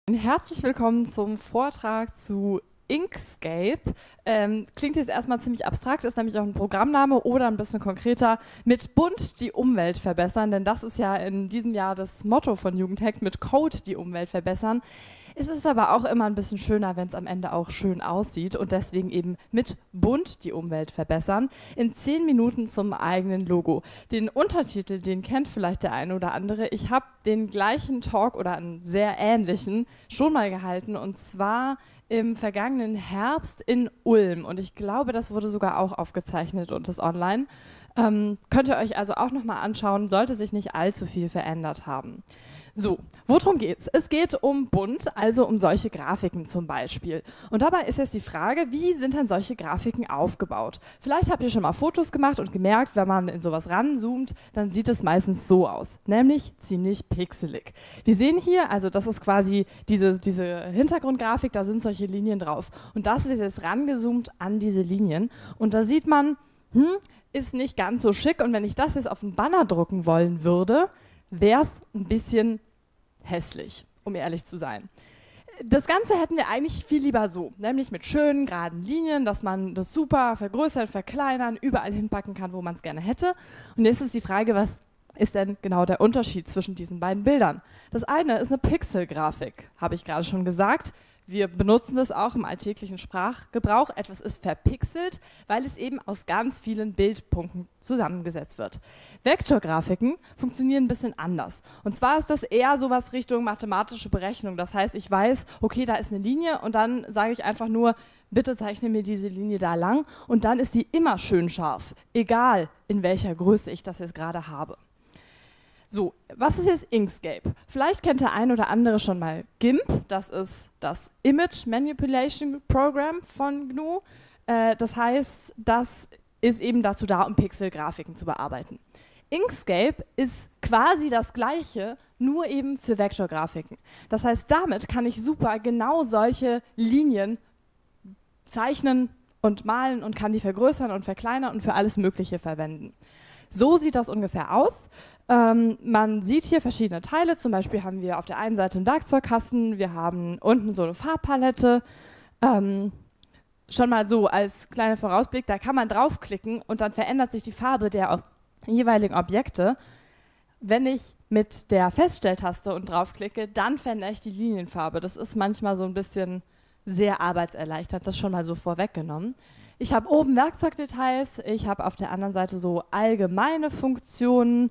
Herzlich willkommen zum Vortrag zu Inkscape. Klingt jetzt erstmal ziemlich abstrakt, ist nämlich auch ein Programmname oder ein bisschen konkreter, mit bunt die Umwelt verbessern, denn das ist ja in diesem Jahr das Motto von Jugendhack, mit Code die Umwelt verbessern. Es ist aber auch immer ein bisschen schöner, wenn es am Ende auch schön aussieht und deswegen eben mit bunt die Umwelt verbessern. In 10 Minuten zum eigenen Logo. Den Untertitel, den kennt vielleicht der eine oder andere. Ich habe den gleichen Talk oder einen sehr ähnlichen schon mal gehalten und zwar im vergangenen Herbst in Ulm und ich glaube, das wurde sogar auch aufgezeichnet und ist online. Könnt ihr euch also auch nochmal anschauen, sollte sich nicht allzu viel verändert haben. So, worum geht's? Es geht um bunt, also um solche Grafiken zum Beispiel. Und dabei ist jetzt die Frage, wie sind denn solche Grafiken aufgebaut? Vielleicht habt ihr schon mal Fotos gemacht und gemerkt, wenn man in sowas ranzoomt, dann sieht es meistens so aus, nämlich ziemlich pixelig. Wir sehen hier, also das ist quasi diese Hintergrundgrafik, da sind solche Linien drauf. Und das ist jetzt rangezoomt an diese Linien. Und da sieht man, ist nicht ganz so schick. Und wenn ich das jetzt auf einen Banner drucken wollen würde, wäre es ein bisschen hässlich, um ehrlich zu sein. Das Ganze hätten wir eigentlich viel lieber so, nämlich mit schönen, geraden Linien, dass man das super vergrößern, verkleinern, überall hinpacken kann, wo man es gerne hätte. Und jetzt ist die Frage, was ist denn genau der Unterschied zwischen diesen beiden Bildern? Das eine ist eine Pixelgrafik, habe ich gerade schon gesagt. Wir benutzen das auch im alltäglichen Sprachgebrauch. Etwas ist verpixelt, weil es eben aus ganz vielen Bildpunkten zusammengesetzt wird. Vektorgrafiken funktionieren ein bisschen anders. Und zwar ist das eher sowas Richtung mathematische Berechnung. Das heißt, ich weiß, okay, da ist eine Linie und dann sage ich einfach nur, bitte zeichne mir diese Linie da lang und dann ist die immer schön scharf, egal in welcher Größe ich das jetzt gerade habe. So, was ist jetzt Inkscape? Vielleicht kennt der ein oder andere schon mal GIMP, das ist das Image Manipulation Program von GNU. Das heißt, das ist eben dazu da, um Pixelgrafiken zu bearbeiten. Inkscape ist quasi das Gleiche, nur eben für Vektorgrafiken. Das heißt, damit kann ich super genau solche Linien zeichnen und malen und kann die vergrößern und verkleinern und für alles Mögliche verwenden. So sieht das ungefähr aus. Man sieht hier verschiedene Teile, zum Beispiel haben wir auf der einen Seite einen Werkzeugkasten, wir haben unten so eine Farbpalette. Schon mal so als kleiner Vorausblick, da kann man draufklicken und dann verändert sich die Farbe der jeweiligen Objekte. Wenn ich mit der Feststelltaste und draufklicke, dann verändere ich die Linienfarbe. Das ist manchmal so ein bisschen sehr arbeitserleichternd, das schon mal so vorweggenommen. Ich habe oben Werkzeugdetails, ich habe auf der anderen Seite so allgemeine Funktionen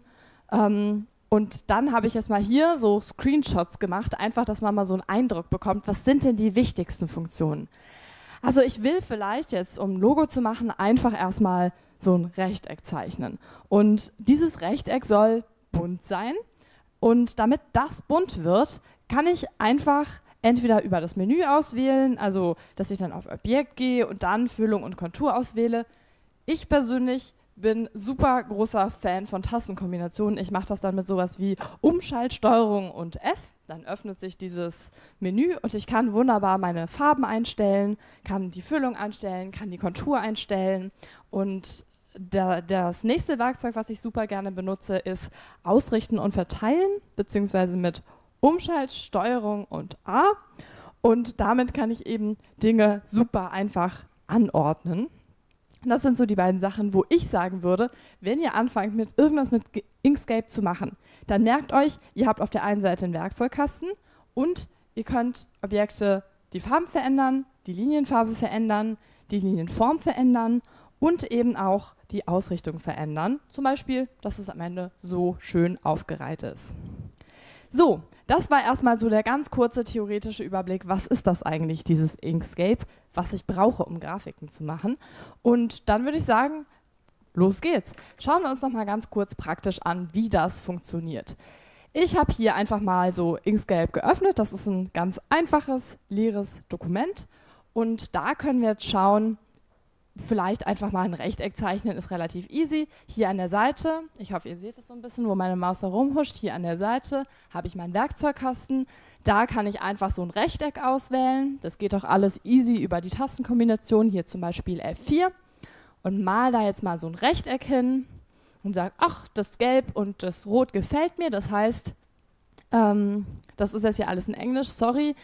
und dann habe ich jetzt mal hier so Screenshots gemacht, einfach, dass man mal so einen Eindruck bekommt, was sind denn die wichtigsten Funktionen. Also ich will vielleicht jetzt, um ein Logo zu machen, einfach erstmal so ein Rechteck zeichnen und dieses Rechteck soll bunt sein und damit das bunt wird, kann ich einfach entweder über das Menü auswählen, also dass ich dann auf Objekt gehe und dann Füllung und Kontur auswähle. Ich persönlich bin super großer Fan von Tastenkombinationen. Ich mache das dann mit sowas wie Umschalt, Steuerung und F. Dann öffnet sich dieses Menü und ich kann wunderbar meine Farben einstellen, kann die Füllung einstellen, kann die Kontur einstellen. Und das nächste Werkzeug, was ich super gerne benutze, ist Ausrichten und Verteilen, beziehungsweise mit Umschalt, Steuerung und A. Und damit kann ich eben Dinge super einfach anordnen. Das sind so die beiden Sachen, wo ich sagen würde, wenn ihr anfangt mit irgendwas mit Inkscape zu machen, dann merkt euch, ihr habt auf der einen Seite einen Werkzeugkasten und ihr könnt Objekte die Farben verändern, die Linienfarbe verändern, die Linienform verändern und eben auch die Ausrichtung verändern. Zum Beispiel, dass es am Ende so schön aufgereiht ist. So, das war erstmal so der ganz kurze theoretische Überblick, was ist das eigentlich, dieses Inkscape, was ich brauche, um Grafiken zu machen. Und dann würde ich sagen, los geht's. Schauen wir uns noch mal ganz kurz praktisch an, wie das funktioniert. Ich habe hier einfach mal so Inkscape geöffnet, das ist ein ganz einfaches, leeres Dokument und da können wir jetzt schauen, vielleicht einfach mal ein Rechteck zeichnen, ist relativ easy. Hier an der Seite, ich hoffe, ihr seht es so ein bisschen, wo meine Maus da rumhuscht, hier an der Seite habe ich meinen Werkzeugkasten. Da kann ich einfach so ein Rechteck auswählen. Das geht auch alles easy über die Tastenkombination, hier zum Beispiel F4. Und mal da jetzt mal so ein Rechteck hin und sage, ach, das Gelb und das Rot gefällt mir. Das heißt, Das ist jetzt hier alles in Englisch, sorry.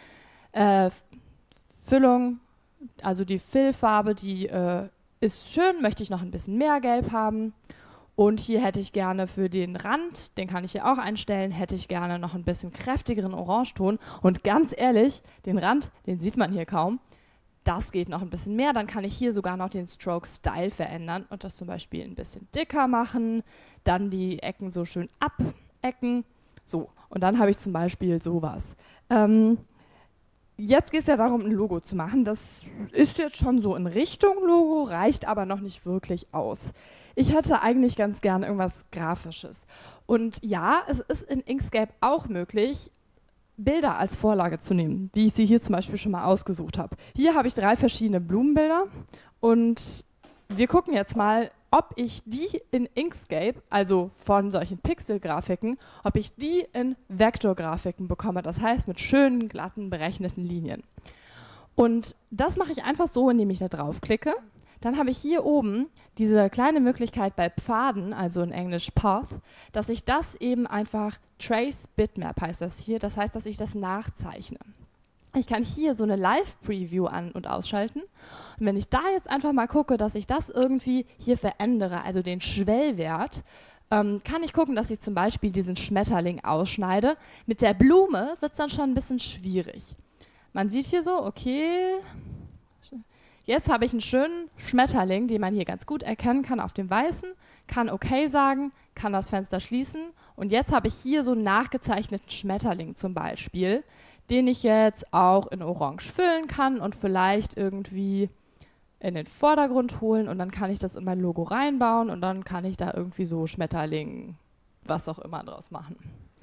Füllung, also die Füllfarbe, die ist schön, möchte ich noch ein bisschen mehr Gelb haben. Und hier hätte ich gerne für den Rand, den kann ich hier auch einstellen, hätte ich gerne noch ein bisschen kräftigeren Orangeton. Und ganz ehrlich, den Rand, den sieht man hier kaum. Das geht noch ein bisschen mehr. Dann kann ich hier sogar noch den Stroke Style verändern und das zum Beispiel ein bisschen dicker machen. Dann die Ecken so schön abecken. So, und dann habe ich zum Beispiel sowas. Jetzt geht es ja darum, ein Logo zu machen. Das ist jetzt schon so in Richtung Logo, reicht aber noch nicht wirklich aus. Ich hätte eigentlich ganz gerne irgendwas Grafisches. Und ja, es ist in Inkscape auch möglich, Bilder als Vorlage zu nehmen, wie ich sie hier zum Beispiel schon mal ausgesucht habe. Hier habe ich 3 verschiedene Blumenbilder und wir gucken jetzt mal, ob ich die in Inkscape, also von solchen Pixel-Grafiken, ob ich die in Vektorgrafiken bekomme, das heißt mit schönen, glatten, berechneten Linien. Und das mache ich einfach so, indem ich da draufklicke. Dann habe ich hier oben diese kleine Möglichkeit bei Pfaden, also in Englisch Path, dass ich das eben einfach Trace Bitmap heißt das hier, das heißt, dass ich das nachzeichne. Ich kann hier so eine Live-Preview an- und ausschalten. Und wenn ich da jetzt einfach mal gucke, dass ich das irgendwie hier verändere, also den Schwellwert, kann ich gucken, dass ich zum Beispiel diesen Schmetterling ausschneide. Mit der Blume wird es dann schon ein bisschen schwierig. Man sieht hier so, okay, jetzt habe ich einen schönen Schmetterling, den man hier ganz gut erkennen kann auf dem Weißen, kann okay sagen, kann das Fenster schließen und jetzt habe ich hier so einen nachgezeichneten Schmetterling zum Beispiel, den ich jetzt auch in Orange füllen kann und vielleicht irgendwie in den Vordergrund holen und dann kann ich das in mein Logo reinbauen und dann kann ich da irgendwie so Schmetterling, was auch immer draus machen.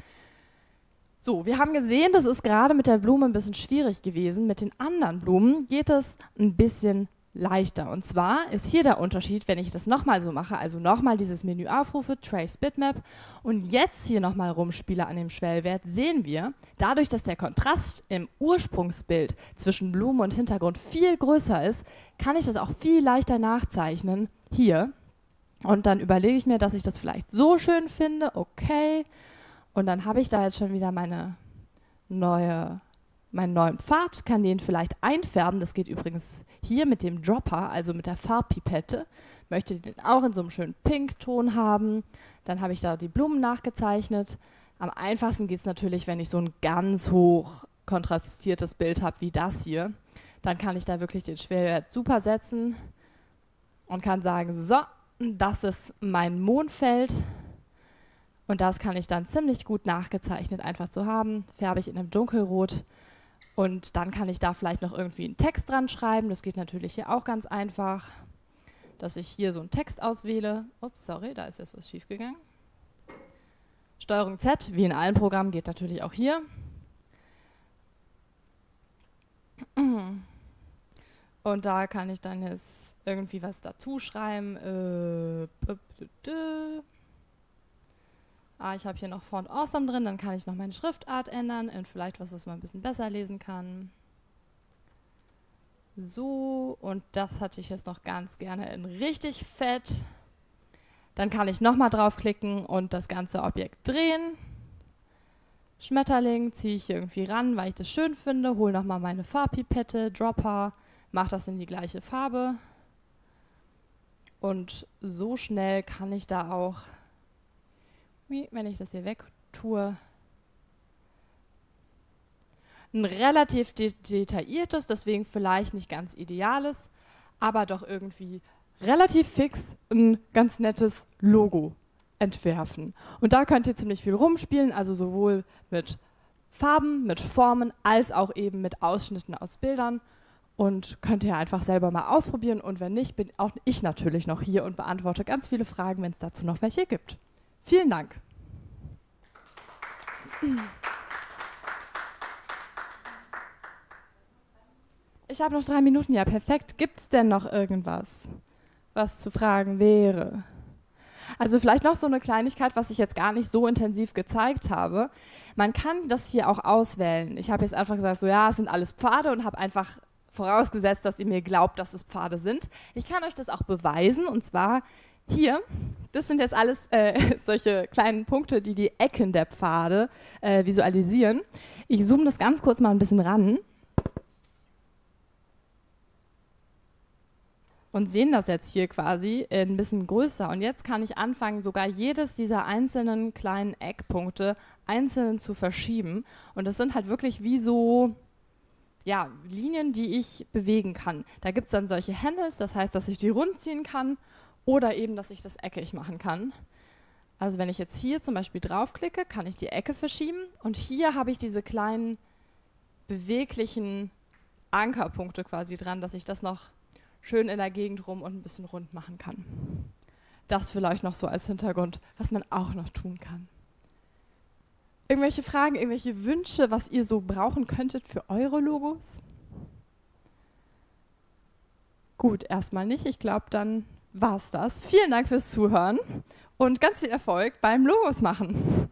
So, wir haben gesehen, das ist gerade mit der Blume ein bisschen schwierig gewesen. Mit den anderen Blumen geht es ein bisschen leichter. Und zwar ist hier der Unterschied, wenn ich das nochmal so mache, also nochmal dieses Menü aufrufe, Trace Bitmap und jetzt hier nochmal rumspiele an dem Schwellwert, sehen wir, dadurch, dass der Kontrast im Ursprungsbild zwischen Blume und Hintergrund viel größer ist, kann ich das auch viel leichter nachzeichnen hier. Und dann überlege ich mir, dass ich das vielleicht so schön finde, okay. Und dann habe ich da jetzt schon wieder meinen neuen Pfad, kann den vielleicht einfärben. Das geht übrigens hier mit dem Dropper, also mit der Farbpipette. Möchte den auch in so einem schönen Pinkton haben. Dann habe ich da die Blumen nachgezeichnet. Am einfachsten geht es natürlich, wenn ich so ein ganz hoch kontrastiertes Bild habe wie das hier. Dann kann ich da wirklich den Schwellwert super setzen und kann sagen, so, das ist mein Mondfeld. Und das kann ich dann ziemlich gut nachgezeichnet einfach so haben. Färbe ich in einem Dunkelrot und dann kann ich da vielleicht noch irgendwie einen Text dran schreiben. Das geht natürlich hier auch ganz einfach, dass ich hier so einen Text auswähle. Ups, sorry, da ist jetzt was schief gegangen. Steuerung Z, wie in allen Programmen, geht natürlich auch hier. Und da kann ich dann jetzt irgendwie was dazu schreiben. Ich habe hier noch Font Awesome drin, dann kann ich noch meine Schriftart ändern in vielleicht was man ein bisschen besser lesen kann. So, und das hatte ich jetzt noch ganz gerne in richtig fett. Dann kann ich nochmal draufklicken und das ganze Objekt drehen. Schmetterling ziehe ich hier irgendwie ran, weil ich das schön finde, hole nochmal meine Farbpipette, Dropper, mache das in die gleiche Farbe. Und so schnell kann ich da auch, wenn ich das hier wegtue, ein relativ detailliertes, deswegen vielleicht nicht ganz ideales, aber doch irgendwie relativ fix ein ganz nettes Logo entwerfen. Und da könnt ihr ziemlich viel rumspielen, also sowohl mit Farben, mit Formen, als auch eben mit Ausschnitten aus Bildern. Und könnt ihr einfach selber mal ausprobieren. Und wenn nicht, bin auch ich natürlich noch hier und beantworte ganz viele Fragen, wenn es dazu noch welche gibt. Vielen Dank. Ich habe noch 3 Minuten, ja perfekt. Gibt es denn noch irgendwas, was zu fragen wäre? Also vielleicht noch so eine Kleinigkeit, was ich jetzt gar nicht so intensiv gezeigt habe. Man kann das hier auch auswählen. Ich habe jetzt einfach gesagt, so ja, es sind alles Pfade und habe einfach vorausgesetzt, dass ihr mir glaubt, dass es Pfade sind. Ich kann euch das auch beweisen und zwar hier Das sind jetzt alles solche kleinen Punkte, die die Ecken der Pfade visualisieren. Ich zoome das ganz kurz mal ein bisschen ran. Und sehen das jetzt hier quasi ein bisschen größer. Und jetzt kann ich anfangen, sogar jedes dieser einzelnen kleinen Eckpunkte einzeln zu verschieben. Und das sind halt wirklich wie so ja, Linien, die ich bewegen kann. Da gibt es dann solche Handles, das heißt, dass ich die rund ziehen kann oder eben, dass ich das eckig machen kann. Also wenn ich jetzt hier zum Beispiel draufklicke, kann ich die Ecke verschieben. Und hier habe ich diese kleinen beweglichen Ankerpunkte quasi dran, dass ich das noch schön in der Gegend rum und ein bisschen rund machen kann. Das vielleicht noch so als Hintergrund, was man auch noch tun kann. Irgendwelche Fragen, irgendwelche Wünsche, was ihr so brauchen könntet für eure Logos? Gut, erstmal nicht. Ich glaube, dann war's das. Vielen Dank fürs Zuhören und ganz viel Erfolg beim Logos machen.